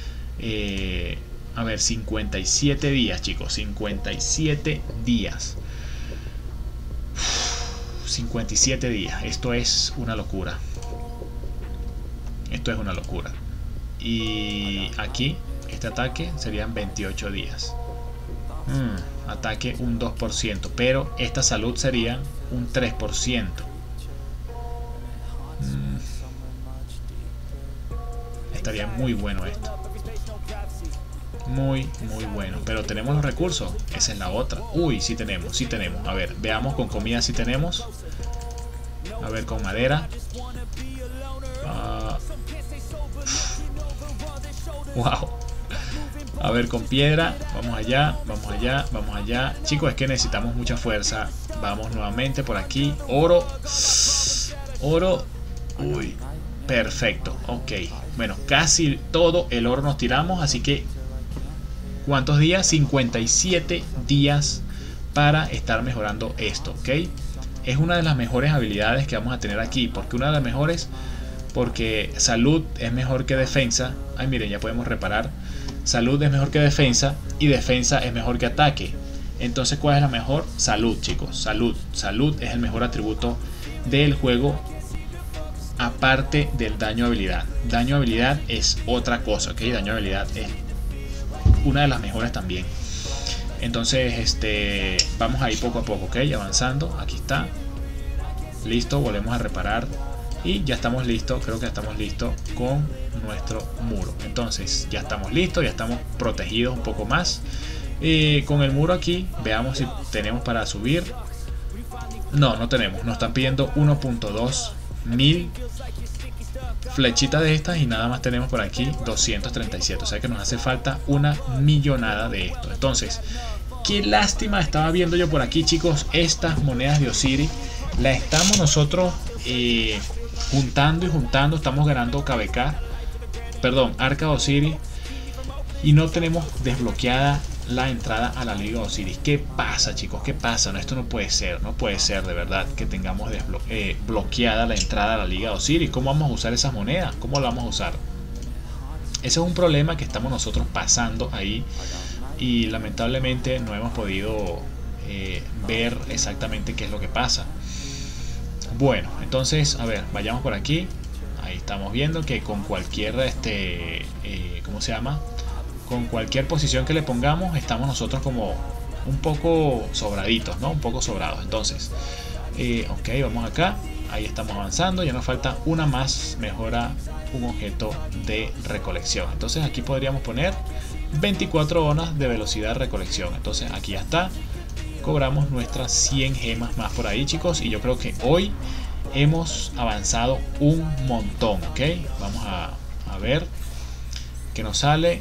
a ver, 57 días, chicos, 57 días. 57 días, esto es una locura. Esto es una locura. Y aquí, este ataque serían 28 días. Ataque un 2%, pero esta salud sería un 3%. Estaría muy bueno esto. Muy bueno, pero tenemos los recursos. Esa es la otra. Uy, sí tenemos. A ver, veamos con comida si tenemos. A ver, con madera. Wow. A ver, con piedra. Vamos allá. Chicos, es que necesitamos mucha fuerza. Vamos nuevamente por aquí. Oro. Uy, perfecto. Ok. Bueno, casi todo el oro nos tiramos, así que ¿cuántos días? 57 días para estar mejorando esto, ¿ok? Es una de las mejores habilidades que vamos a tener aquí. ¿Por qué una de las mejores? Porque salud es mejor que defensa. Ay, miren, ya podemos reparar. Salud es mejor que defensa y defensa es mejor que ataque. Entonces, ¿cuál es la mejor? Salud, chicos. Salud es el mejor atributo del juego, aparte del daño habilidad. Daño habilidad es otra cosa, ¿ok? Daño habilidad es una de las mejores también. Entonces, vamos a ir poco a poco, ok, avanzando. Aquí está, listo, volvemos a reparar y ya estamos listos. Creo que estamos listos con nuestro muro. Entonces ya estamos listos, ya estamos protegidos un poco más. Con el muro aquí, veamos si tenemos para subir. No tenemos, nos están pidiendo 1.2 mil flechitas de estas y nada más tenemos por aquí 237, o sea que nos hace falta una millonada de esto. Entonces, qué lástima, estaba viendo yo por aquí, chicos, estas monedas de Osiris las estamos nosotros juntando, estamos ganando KBK, perdón, Arca de Osiris, y no tenemos desbloqueada la entrada a la Liga de Osiris. ¿Qué pasa, chicos? ¿Qué pasa? No, esto no puede ser de verdad que tengamos bloqueada la entrada a la Liga de Osiris. ¿Cómo vamos a usar esas monedas? ¿Cómo la vamos a usar? Ese es un problema que estamos nosotros pasando ahí y lamentablemente no hemos podido ver exactamente qué es lo que pasa. Bueno, entonces, a ver, vayamos por aquí. Ahí estamos viendo que con cualquier ¿cómo se llama? Con cualquier posición que le pongamos estamos nosotros como un poco sobraditos, ¿no? Un poco sobrados. Entonces, ok, vamos acá. Ahí estamos avanzando. Ya nos falta una más. Mejora un objeto de recolección. Entonces aquí podríamos poner 24 horas de velocidad de recolección. Entonces aquí ya está. Cobramos nuestras 100 gemas más por ahí, chicos. Y yo creo que hoy hemos avanzado un montón, ¿ok? Vamos a ver qué nos sale.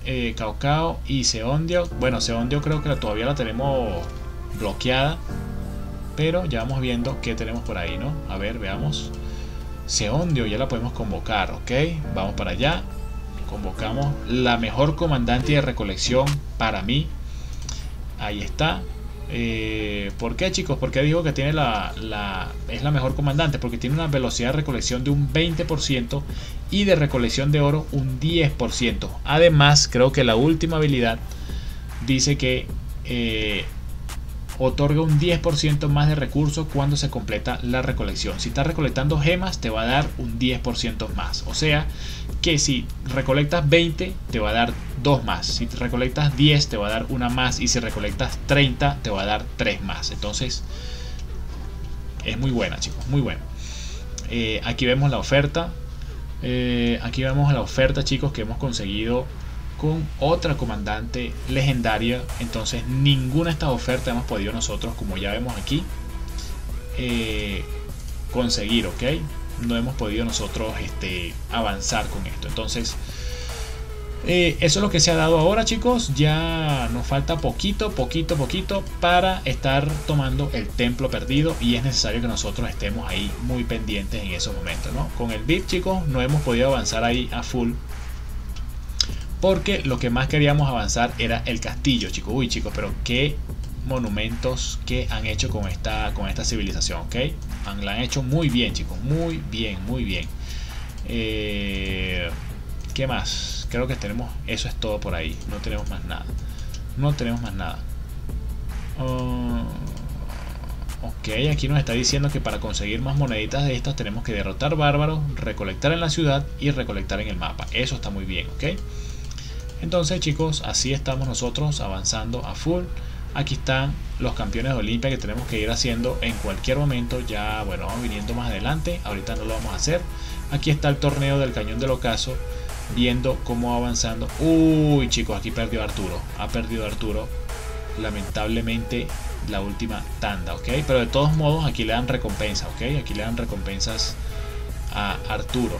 Caucao y Seondio. Bueno, Seondio creo que todavía la tenemos bloqueada. pero ya vamos viendo qué tenemos por ahí, ¿no? A ver, veamos. Seondio ya la podemos convocar, ok, vamos para allá. Convocamos la mejor comandante de recolección para mí. Ahí está. ¿Por qué, chicos? ¿Por qué digo que tiene es la mejor comandante? Porque tiene una velocidad de recolección de un 20% y de recolección de oro un 10%. Además, creo que la última habilidad dice que otorga un 10% más de recursos cuando se completa la recolección. Si estás recolectando gemas, te va a dar un 10% más. O sea que si recolectas 20, te va a dar 2 más. Si recolectas 10, te va a dar una más. Y si recolectas 30, te va a dar 3 más. Entonces, es muy buena, chicos, muy buena. Aquí vemos la oferta. Aquí vemos la oferta, chicos, que hemos conseguido con otra comandante legendaria. Entonces ninguna de estas ofertas hemos podido nosotros, como ya vemos aquí, conseguir, ok. No hemos podido nosotros avanzar con esto. Entonces eso es lo que se ha dado ahora, chicos. Ya nos falta poquito para estar tomando el templo perdido, y es necesario que nosotros estemos ahí muy pendientes en esos momentos, ¿no? Con el bit, chicos, no hemos podido avanzar ahí a full, porque lo que más queríamos avanzar era el castillo, chicos. Uy, chicos, pero qué monumentos que han hecho con esta civilización, ¿ok? La han hecho muy bien, chicos. Muy bien, muy bien. ¿Qué más? Creo que tenemos... Eso es todo por ahí. No tenemos más nada. No tenemos más nada. Ok, aquí nos está diciendo que para conseguir más moneditas de estas tenemos que derrotar bárbaros, recolectar en la ciudad y recolectar en el mapa. Eso está muy bien, ¿ok? Entonces, chicos, así estamos nosotros avanzando a full. Aquí están los campeones de Olimpia que tenemos que ir haciendo en cualquier momento. Ya, bueno, vamos viniendo más adelante. Ahorita no lo vamos a hacer. Aquí está el torneo del cañón del ocaso, viendo cómo va avanzando. Uy, chicos, aquí perdió Arturo. Ha perdido Arturo, lamentablemente, la última tanda, ok. Pero de todos modos, aquí le dan recompensa, ok. Aquí le dan recompensas a Arturo.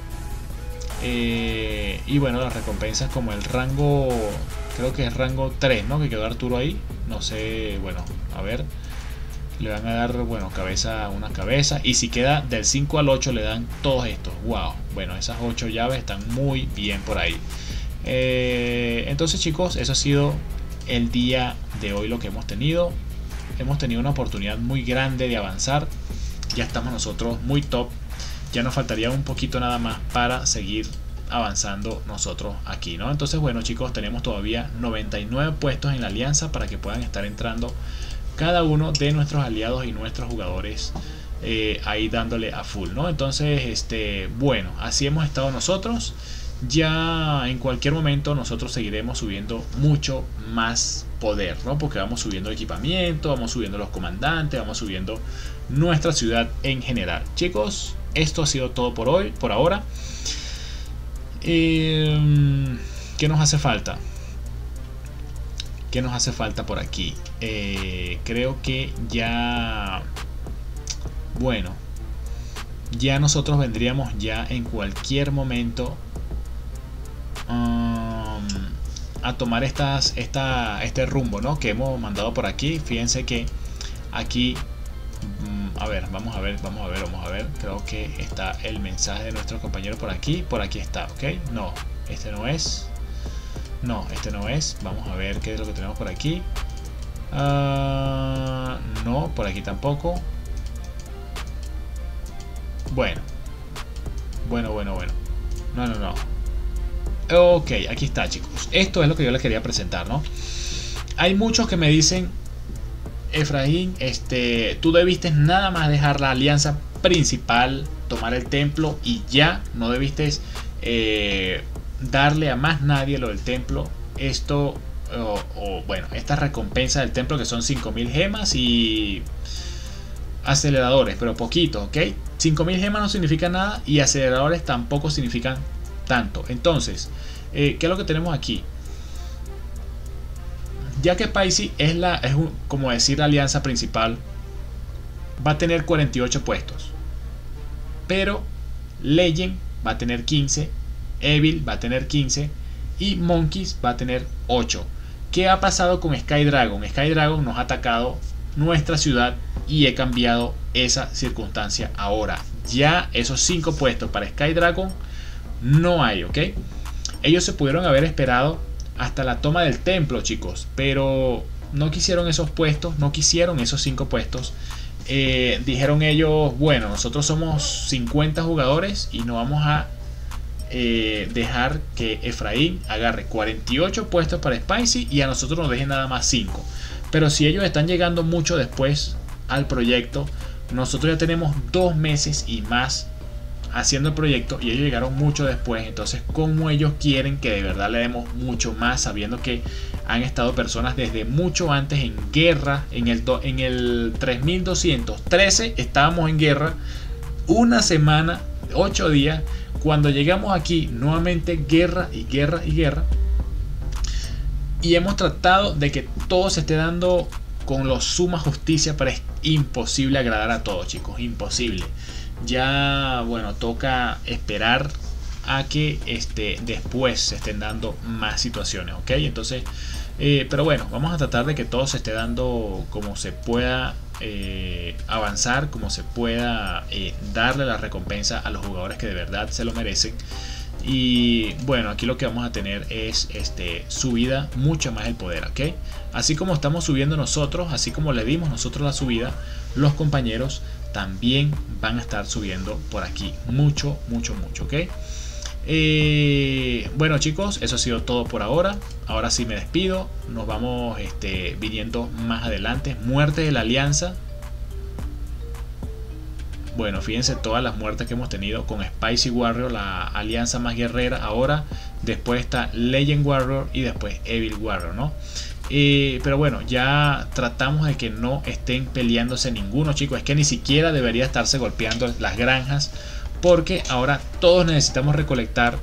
Y bueno, las recompensas como el rango, creo que es rango 3, ¿no? Que quedó Arturo ahí. No sé, bueno, a ver. Le van a dar, bueno, una cabeza. Y si queda del 5 al 8 le dan todos estos. Wow. Bueno, esas 8 llaves están muy bien por ahí. Entonces, chicos, eso ha sido el día de hoy lo que hemos tenido. Hemos tenido una oportunidad muy grande de avanzar. Ya estamos nosotros muy top. Ya nos faltaría un poquito nada más para seguir avanzando nosotros aquí, ¿no? Entonces, bueno, chicos, tenemos todavía 99 puestos en la alianza para que puedan estar entrando cada uno de nuestros aliados y nuestros jugadores ahí dándole a full, ¿no? Entonces, bueno, así hemos estado nosotros. Ya en cualquier momento nosotros seguiremos subiendo mucho más poder, ¿no? Porque vamos subiendo equipamiento, vamos subiendo los comandantes, vamos subiendo nuestra ciudad en general. Chicos, esto ha sido todo por hoy, por ahora. ¿Qué nos hace falta? ¿Qué nos hace falta por aquí? Creo que ya... Bueno, ya nosotros vendríamos ya en cualquier momento a tomar este rumbo, ¿no? Que hemos mandado por aquí. Fíjense que aquí... A ver, vamos a ver. Creo que está el mensaje de nuestro compañero por aquí. Por aquí está, ¿ok? No, este no es. No, este no es. Vamos a ver qué es lo que tenemos por aquí. No, por aquí tampoco. Bueno. No. Ok, aquí está, chicos. Esto es lo que yo les quería presentar, ¿no? Hay muchos que me dicen: Efraín, tú debiste nada más dejar la alianza principal, tomar el templo y ya, no debiste darle a más nadie lo del templo. Esto, bueno, esta recompensa del templo, que son 5000 gemas y aceleradores, pero poquito, ¿ok? 5000 gemas no significa nada y aceleradores tampoco significan tanto. Entonces, ¿qué es lo que tenemos aquí? Ya que Paisi es como decir, la alianza principal, va a tener 48 puestos, pero Legend va a tener 15, Evil va a tener 15 y Monkeys va a tener 8. ¿Qué ha pasado con Sky Dragon? Sky Dragon nos ha atacado nuestra ciudad y he cambiado esa circunstancia ahora. Ya esos 5 puestos para Skydragon no hay, ¿ok? Ellos se pudieron haber esperado hasta la toma del templo, chicos, pero no quisieron esos puestos, no quisieron esos 5 puestos. Dijeron ellos, bueno, nosotros somos 50 jugadores y no vamos a dejar que Efraín agarre 48 puestos para Spicy y a nosotros nos dejen nada más 5. Pero si ellos están llegando mucho después al proyecto, nosotros ya tenemos 2 meses y más haciendo el proyecto y ellos llegaron mucho después. Entonces, ¿cómo ellos quieren que de verdad le demos mucho más, sabiendo que han estado personas desde mucho antes en guerra? En el 3213 estábamos en guerra, una semana, 8 días. Cuando llegamos aquí, nuevamente guerra y guerra y guerra. Y hemos tratado de que todo se esté dando con la suma justicia, pero es imposible agradar a todos, chicos, imposible. Ya, bueno, toca esperar a que después se estén dando más situaciones, ¿ok? Entonces, pero bueno, vamos a tratar de que todo se esté dando como se pueda avanzar, como se pueda darle la recompensa a los jugadores que de verdad se lo merecen. Y bueno, aquí lo que vamos a tener es subida mucho más el poder, ¿ok? Así como estamos subiendo nosotros, así como le dimos nosotros la subida, los compañeros también van a estar subiendo por aquí mucho, ¿ok? Bueno, chicos, eso ha sido todo por ahora. Ahora sí me despido. Nos vamos viniendo más adelante. Muerte de la alianza. Bueno, fíjense todas las muertes que hemos tenido con Spicy Warrior, la alianza más guerrera. Ahora, después está Legend Warrior y después Evil Warrior, ¿no? Pero bueno, ya tratamos de que no estén peleándose ninguno, chicos. Es que ni siquiera debería estarse golpeando las granjas, porque ahora todos necesitamos recolectar.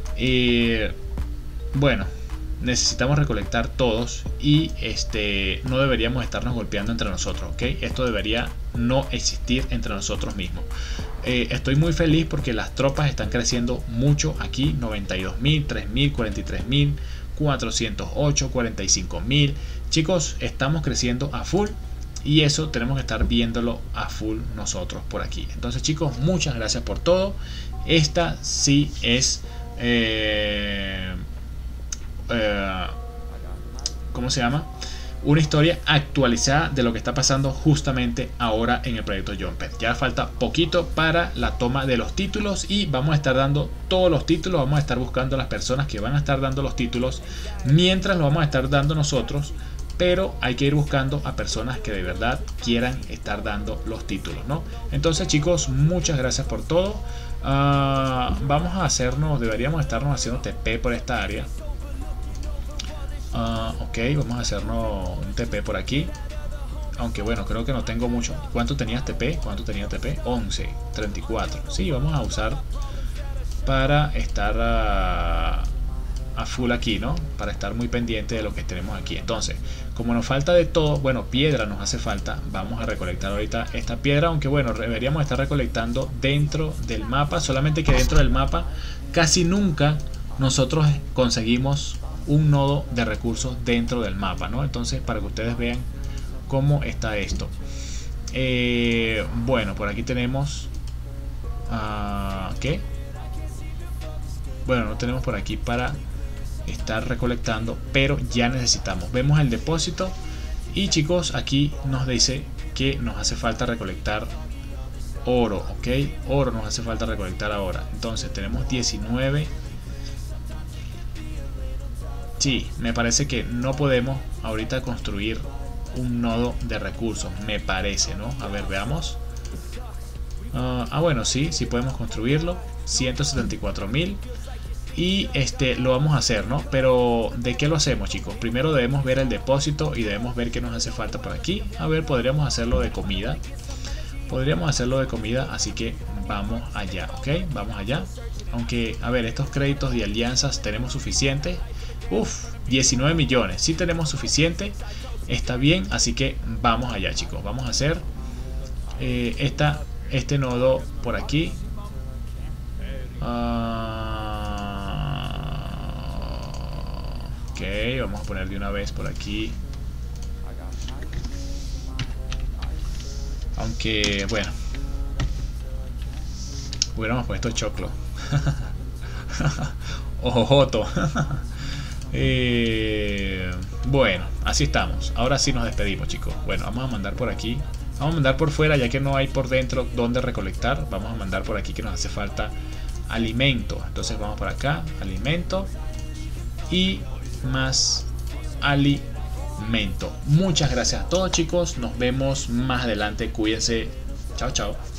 Bueno, necesitamos recolectar todos y no deberíamos estarnos golpeando entre nosotros, ¿ok? Esto debería no existir entre nosotros mismos. Estoy muy feliz porque las tropas están creciendo mucho aquí. 92.000, 3.000, 43.000, 408, 45.000. Chicos, estamos creciendo a full y eso tenemos que estar viéndolo a full nosotros por aquí. Entonces, chicos, muchas gracias por todo. Esta sí es ¿cómo se llama? Una historia actualizada de lo que está pasando justamente ahora en el proyecto Jumper. Ya falta poquito para la toma de los títulos y vamos a estar dando todos los títulos. Vamos a estar buscando a las personas que van a estar dando los títulos mientras lo vamos a estar dando nosotros, pero hay que ir buscando a personas que de verdad quieran estar dando los títulos, ¿no? Entonces, chicos, muchas gracias por todo. Vamos a hacernos, deberíamos estarnos haciendo TP por esta área. Ok, vamos a hacernos un TP por aquí. Aunque bueno, creo que no tengo mucho. ¿Cuánto tenías TP? ¿Cuánto tenía TP? 11, 34. Sí, vamos a usar para estar a full aquí, ¿no? Para estar muy pendiente de lo que tenemos aquí. Entonces, como nos falta de todo, bueno, piedra nos hace falta. Vamos a recolectar ahorita esta piedra. Aunque bueno, deberíamos estar recolectando dentro del mapa. Solamente que dentro del mapa casi nunca nosotros conseguimos un nodo de recursos dentro del mapa, ¿no? Entonces, para que ustedes vean cómo está esto. Bueno, por aquí tenemos ¿qué? Bueno, no tenemos por aquí para estar recolectando, pero ya necesitamos. Vemos el depósito y, chicos, aquí nos dice que nos hace falta recolectar oro, ¿ok? Oro nos hace falta recolectar ahora. Entonces tenemos 19. Sí, me parece que no podemos ahorita construir un nodo de recursos, me parece, ¿no? A ver, veamos. Bueno, sí podemos construirlo. 174.000. Y lo vamos a hacer, ¿no? Pero ¿de qué lo hacemos, chicos? Primero debemos ver el depósito y debemos ver qué nos hace falta por aquí. A ver, podríamos hacerlo de comida. Podríamos hacerlo de comida, así que vamos allá, ¿ok? Vamos allá. Aunque, a ver, estos créditos de alianzas tenemos suficiente. 19 millones, sí tenemos suficiente, está bien, así que vamos allá, chicos. Vamos a hacer este nodo por aquí. Ok, vamos a poner de una vez por aquí. Aunque, bueno, hubiéramos puesto choclo. Ojojoto. Bueno, así estamos. Ahora sí nos despedimos, chicos. Bueno, vamos a mandar por aquí. Vamos a mandar por fuera, ya que no hay por dentro donde recolectar. Vamos a mandar por aquí que nos hace falta alimento. Entonces vamos por acá, alimento y más alimento. Muchas gracias a todos, chicos. Nos vemos más adelante. Cuídense. Chao, chao.